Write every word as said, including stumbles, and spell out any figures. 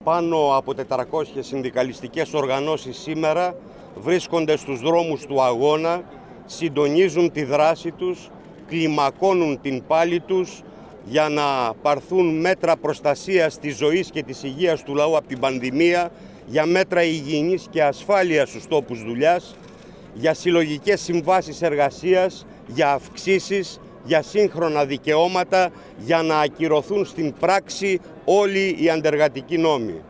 Πάνω από τετρακόσιες συνδικαλιστικές οργανώσεις σήμερα βρίσκονται στους δρόμους του αγώνα, συντονίζουν τη δράση τους, κλιμακώνουν την πάλη τους για να πάρθουν μέτρα προστασίας της ζωής και της υγείας του λαού από την πανδημία, για μέτρα υγιεινής και ασφάλειας στους τόπους δουλειάς, για συλλογικές συμβάσεις εργασίας, για αυξήσεις, για σύγχρονα δικαιώματα, για να ακυρωθούν στην πράξη όλοι οι αντεργατικοί νόμοι.